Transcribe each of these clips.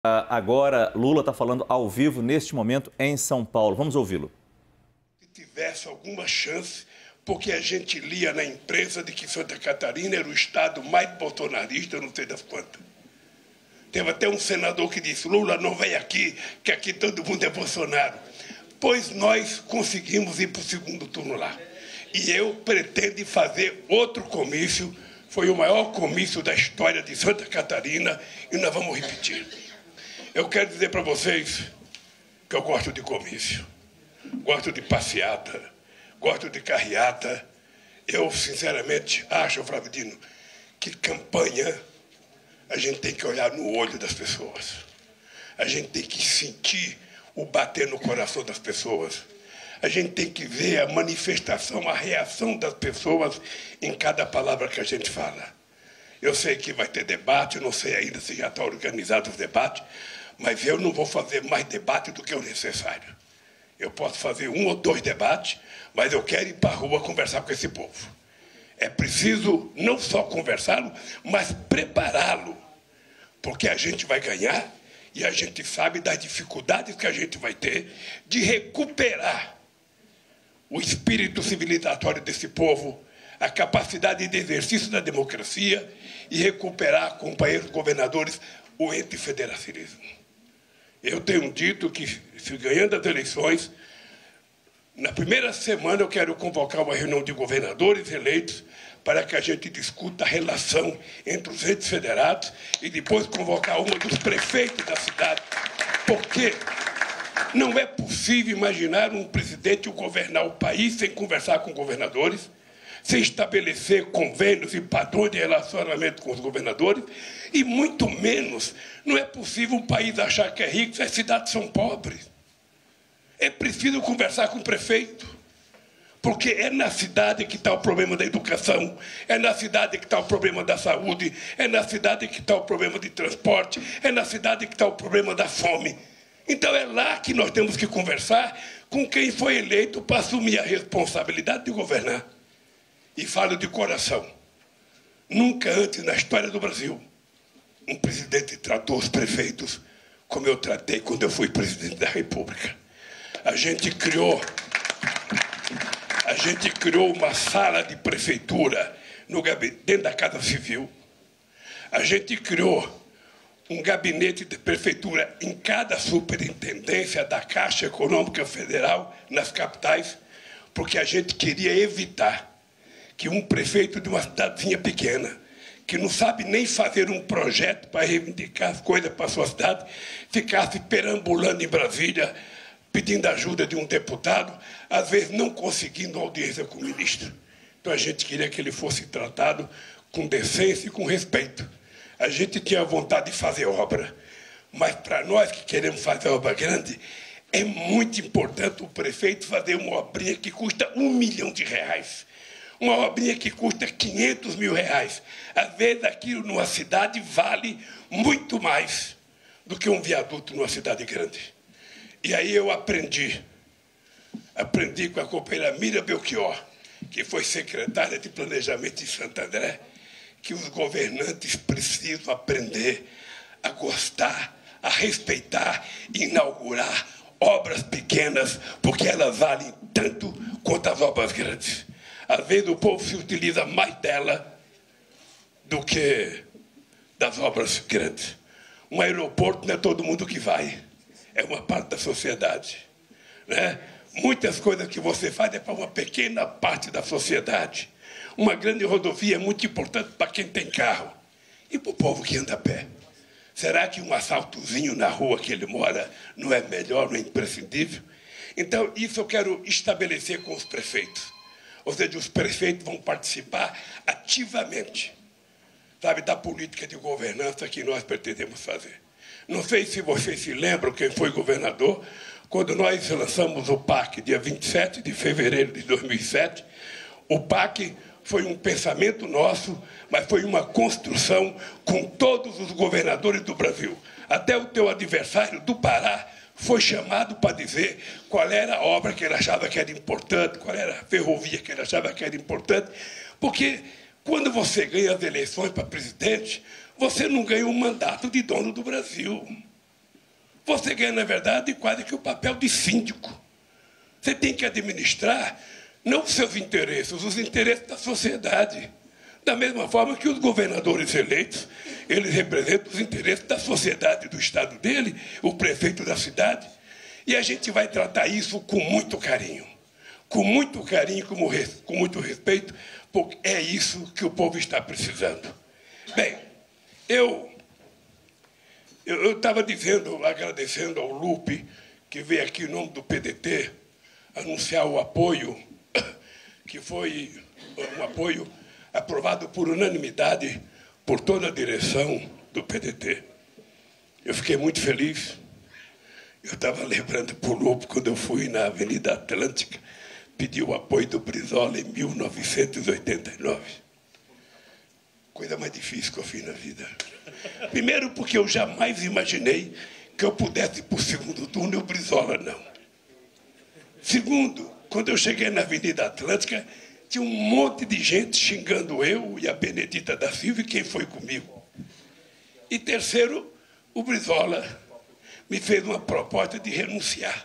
Agora, Lula está falando ao vivo, neste momento, em São Paulo. Vamos ouvi-lo. Se tivesse alguma chance, porque a gente lia na imprensa de que Santa Catarina era o estado mais bolsonarista, não sei das quantas. Teve até um senador que disse, Lula, não vem aqui, que aqui todo mundo é Bolsonaro. Pois nós conseguimos ir para o segundo turno lá. E eu pretendo fazer outro comício, foi o maior comício da história de Santa Catarina, e nós vamos repetir. Eu quero dizer para vocês que eu gosto de comício, gosto de passeata, gosto de carreata. Eu, sinceramente, acho, Flávio Dino, que campanha a gente tem que olhar no olho das pessoas. A gente tem que sentir o bater no coração das pessoas. A gente tem que ver a manifestação, a reação das pessoas em cada palavra que a gente fala. Eu sei que vai ter debate, não sei ainda se já está organizado os debates, mas eu não vou fazer mais debate do que o necessário. Eu posso fazer 1 ou 2 debates, mas eu quero ir para a rua conversar com esse povo. É preciso não só conversá-lo, mas prepará-lo, porque a gente vai ganhar e a gente sabe das dificuldades que a gente vai ter de recuperar o espírito civilizatório desse povo, a capacidade de exercício da democracia e recuperar, companheiros governadores, o ente federacionismo. Eu tenho dito que, se ganhando as eleições, na primeira semana eu quero convocar uma reunião de governadores eleitos para que a gente discuta a relação entre os entes federados e depois convocar uma dos prefeitos da cidade. Porque não é possível imaginar um presidente governar o país sem conversar com governadores, sem estabelecer convênios e padrões de relacionamento com os governadores, e muito menos não é possível um país achar que é rico se as cidades são pobres. É preciso conversar com o prefeito, porque é na cidade que está o problema da educação, é na cidade que está o problema da saúde, é na cidade que está o problema de transporte, é na cidade que está o problema da fome. Então é lá que nós temos que conversar com quem foi eleito para assumir a responsabilidade de governar. E falo de coração. Nunca antes na história do Brasil um presidente tratou os prefeitos como eu tratei quando eu fui presidente da República. A gente criou uma sala de prefeitura dentro da Casa Civil. A gente criou um gabinete de prefeitura em cada superintendência da Caixa Econômica Federal nas capitais, porque a gente queria evitar que um prefeito de uma cidadezinha pequena, que não sabe nem fazer um projeto para reivindicar as coisas para a sua cidade, ficasse perambulando em Brasília, pedindo ajuda de um deputado, às vezes não conseguindo audiência com o ministro. Então a gente queria que ele fosse tratado com decência e com respeito. A gente tinha vontade de fazer obra, mas para nós que queremos fazer obra grande, é muito importante o prefeito fazer uma obrinha que custa R$1 milhão. Uma obrinha que custa R$500 mil. Às vezes aquilo numa cidade vale muito mais do que um viaduto numa cidade grande. E aí eu aprendi com a companheira Miriam Belchior, que foi secretária de Planejamento em Santo André, que os governantes precisam aprender a gostar, a respeitar e inaugurar obras pequenas, porque elas valem tanto quanto as obras grandes. Às vezes o povo se utiliza mais dela do que das obras grandes. Um aeroporto não é todo mundo que vai, é uma parte da sociedade, né? Muitas coisas que você faz é para uma pequena parte da sociedade. Uma grande rodovia é muito importante para quem tem carro e para o povo que anda a pé. Será que um assaltozinho na rua que ele mora não é melhor, não é imprescindível? Então, isso eu quero estabelecer com os prefeitos. Ou seja, os prefeitos vão participar ativamente, sabe, da política de governança que nós pretendemos fazer. Não sei se vocês se lembram quem foi governador, quando nós lançamos o PAC, dia 27 de fevereiro de 2007, o PAC foi um pensamento nosso, mas foi uma construção com todos os governadores do Brasil. Até o teu adversário do Pará foi chamado para dizer qual era a obra que ele achava que era importante, qual era a ferrovia que ele achava que era importante, porque quando você ganha as eleições para presidente, você não ganha um mandato de dono do Brasil. você ganha, na verdade, quase que o papel de síndico. Você tem que administrar não os seus interesses, os interesses da sociedade. Da mesma forma que os governadores eleitos, eles representam os interesses da sociedade do estado dele, o prefeito da cidade. E a gente vai tratar isso com muito carinho. Com muito carinho, com muito respeito, porque é isso que o povo está precisando. Bem, eu estava dizendo, agradecendo ao Lupe, que veio aqui em nome do PDT, anunciar o apoio, que foi um apoio aprovado por unanimidade por toda a direção do PDT. Eu fiquei muito feliz. Eu estava lembrando para o Lupe, quando eu fui na Avenida Atlântica, pedi o apoio do Brizola em 1989. Coisa mais difícil que eu fiz na vida. Primeiro, porque eu jamais imaginei que eu pudesse ir para o segundo turno e o Brizola não. Segundo, quando eu cheguei na Avenida Atlântica, tinha um monte de gente xingando eu e a Benedita da Silva e quem foi comigo. E terceiro, o Brizola me fez uma proposta de renunciar.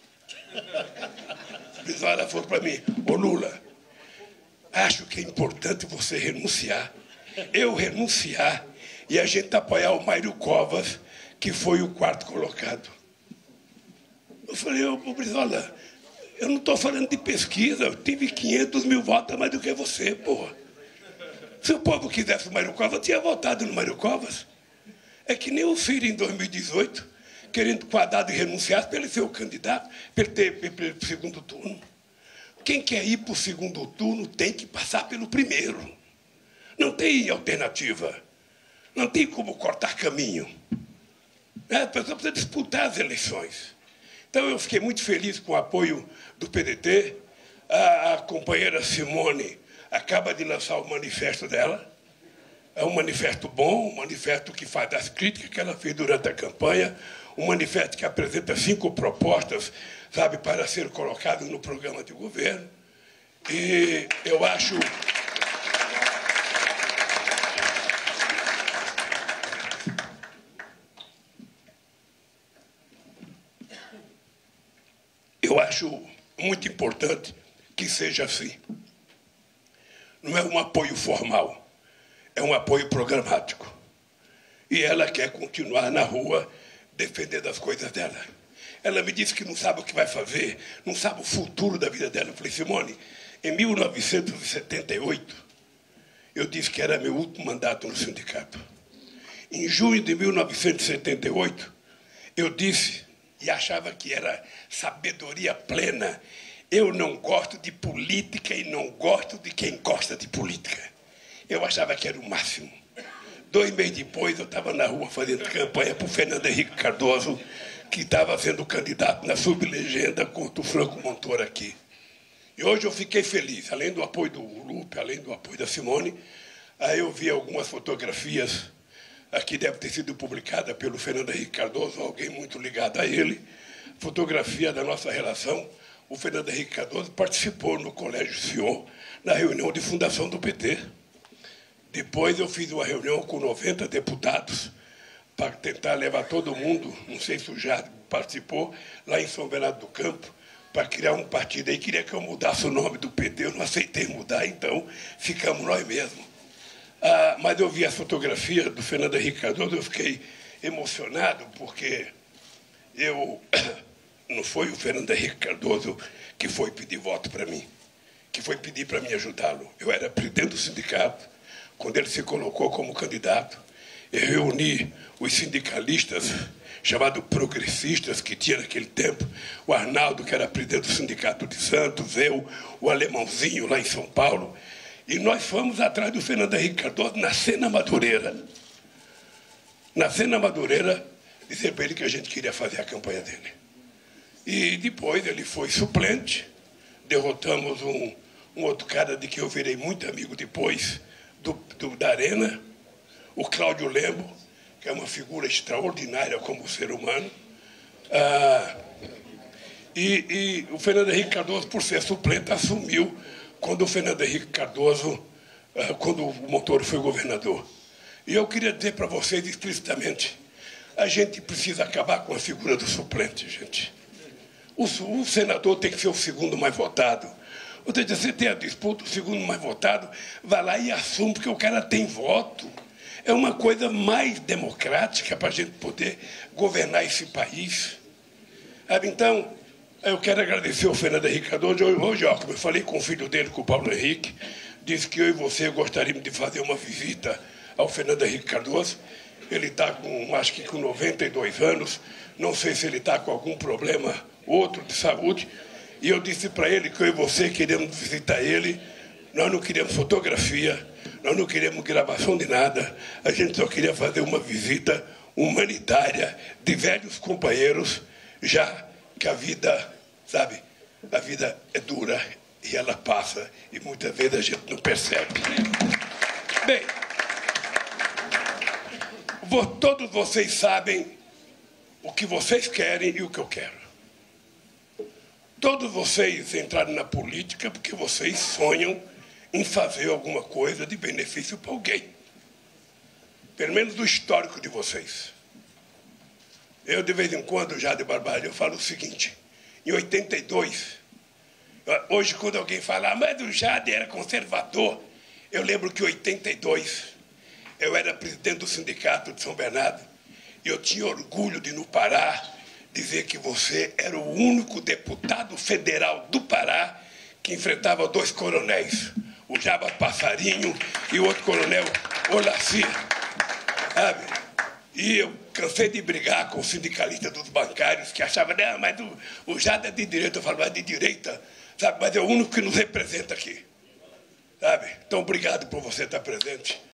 O Brizola falou para mim: ô Lula, acho que é importante você renunciar, eu renunciar e a gente apoiar o Mário Covas, que foi o quarto colocado. Eu falei: ô Brizola, eu não estou falando de pesquisa, eu tive 500 mil votos a mais do que você, porra. Se o povo quisesse o Mário Covas, tinha votado no Mário Covas. É que nem o Ciro em 2018, querendo que o Haddad renunciasse para ele ser o candidato, para ele ter para o segundo turno. Quem quer ir para o segundo turno tem que passar pelo primeiro. Não tem alternativa. Não tem como cortar caminho. A pessoa precisa disputar as eleições. Então, eu fiquei muito feliz com o apoio do PDT. A companheira Simone acaba de lançar o manifesto dela. É um manifesto bom, um manifesto que faz as críticas que ela fez durante a campanha, um manifesto que apresenta 5 propostas, sabe, para ser colocado no programa de governo. E eu acho... Eu acho muito importante que seja assim. Não é um apoio formal, é um apoio programático. E ela quer continuar na rua defendendo as coisas dela. Ela me disse que não sabe o que vai fazer, não sabe o futuro da vida dela. Eu falei: Simone, em 1978, eu disse que era meu último mandato no sindicato. Em junho de 1978, eu disse, e achava que era sabedoria plena: eu não gosto de política e não gosto de quem gosta de política. Eu achava que era o máximo. 2 meses depois, eu estava na rua fazendo campanha para o Fernando Henrique Cardoso, que estava sendo candidato na sublegenda contra o Franco Montoro aqui. E hoje eu fiquei feliz, além do apoio do Lupe, além do apoio da Simone, aí eu vi algumas fotografias, aqui deve ter sido publicada pelo Fernando Henrique Cardoso, alguém muito ligado a ele, fotografia da nossa relação. O Fernando Henrique Cardoso participou no Colégio Sion, na reunião de fundação do PT. Depois eu fiz uma reunião com 90 deputados para tentar levar todo mundo, não sei se o Jardim participou, lá em São Bernardo do Campo, para criar um partido. Aí queria que eu mudasse o nome do PT, eu não aceitei mudar, então ficamos nós mesmos. Mas eu vi a fotografia do Fernando Henrique Cardoso, eu fiquei emocionado, porque não foi o Fernando Henrique Cardoso que foi pedir voto para mim, que foi pedir para mim ajudá-lo. Eu era presidente do sindicato. Quando ele se colocou como candidato, eu reuni os sindicalistas, chamados progressistas, que tinha naquele tempo, o Arnaldo, que era presidente do Sindicato de Santos, eu, o Alemãozinho, lá em São Paulo, e nós fomos atrás do Fernando Henrique Cardoso na Sena Madureira. Na Sena Madureira, dizer para ele que a gente queria fazer a campanha dele. E depois ele foi suplente, derrotamos um outro cara de que eu virei muito amigo depois, da Arena, o Cláudio Lembo, que é uma figura extraordinária como ser humano. E o Fernando Henrique Cardoso, por ser suplente, assumiu quando o Fernando Henrique Cardoso, quando o Montoro foi governador. E eu queria dizer para vocês explicitamente, A gente precisa acabar com a figura do suplente, gente. O senador tem que ser o segundo mais votado. Ou seja, você tem a disputa, o segundo mais votado, vai lá e assume, porque o cara tem voto. É uma coisa mais democrática para a gente poder governar esse país. Então, eu quero agradecer ao Fernando Henrique Cardoso. Hoje, como eu falei com o filho dele, com o Paulo Henrique, disse que eu e você gostaríamos de fazer uma visita ao Fernando Henrique Cardoso. Ele está com, acho que com 92 anos, não sei se ele está com algum problema outro de saúde, e eu disse para ele que eu e você queremos visitar ele, nós não queríamos fotografia, nós não queríamos gravação de nada, a gente só queria fazer uma visita humanitária de velhos companheiros, já que a vida, sabe, a vida é dura e ela passa, e muitas vezes a gente não percebe. Bem, todos vocês sabem o que vocês querem e o que eu quero. Todos vocês entraram na política porque vocês sonham em fazer alguma coisa de benefício para alguém. Pelo menos do histórico de vocês. Eu, de vez em quando, já de Barbalho, eu falo o seguinte. Em 82, hoje, quando alguém fala, mas o Jade era conservador, eu lembro que em 82, eu era presidente do sindicato de São Bernardo e eu tinha orgulho de, no Pará, dizer que você era o único deputado federal do Pará que enfrentava dois coronéis, o Jabas Passarinho e o outro coronel Olaci. Sabe? E eu cansei de brigar com o sindicalista dos bancários que achava, não, mas o Jade é de direita. Eu falo, mas de direita, sabe? Mas é o único que nos representa aqui. Sabe? Então, obrigado por você estar presente.